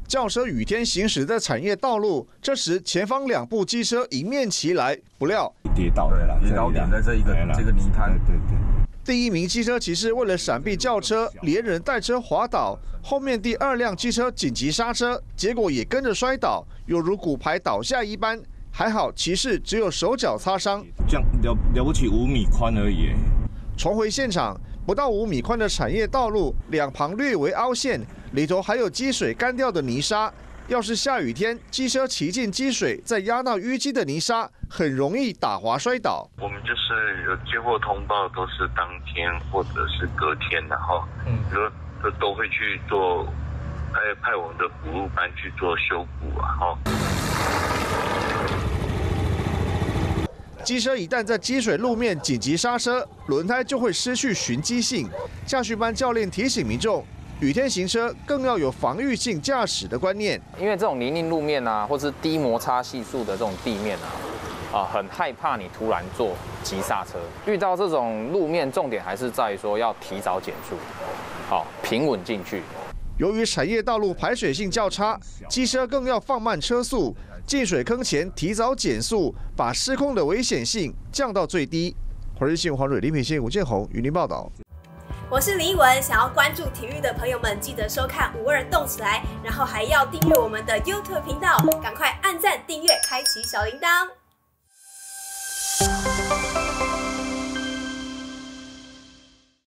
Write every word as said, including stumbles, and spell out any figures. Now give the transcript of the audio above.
轿车雨天行驶在产业道路，这时前方两部机车迎面骑来，不料跌倒了啦， 跌倒点在这一个这个泥滩。 对对。 第一名机车骑士为了闪避轿车，连人带车滑倒，后面第二辆机车紧急刹车，结果也跟着摔倒，犹如骨牌倒下一般。还好骑士只有手脚擦伤， 这样了了不起五米宽而已。 重回现场，不到五米宽的产业道路，两旁略为凹陷，里头还有积水干掉的泥沙。要是下雨天，机车骑进积水，再压到淤积的泥沙，很容易打滑摔倒。 我们就是有接获通报，都是当天或者是隔天，然后嗯，都都会去做派派我们的补路班去做修补啊，哈。 机车一旦在积水路面紧急刹车，轮胎就会失去循迹性。驾训班教练提醒民众，雨天行车更要有防御性驾驶的观念。 因为这种泥泞路面啊，或是低摩擦系数的这种地面啊，啊，很害怕你突然做急刹车。遇到这种路面，重点还是在于说要提早减速，好，平稳进去。 由于产业道路排水性较差，机车更要放慢车速，进水坑前提早减速，把失控的危险性降到最低。华视新闻黄蕊、林品信、吴建宏与您报道。 我是林依文，想要关注体育的朋友们，记得收看五二动起来，然后还要订阅我们的 YouTube 频道，赶快按赞、订阅、开启小铃铛。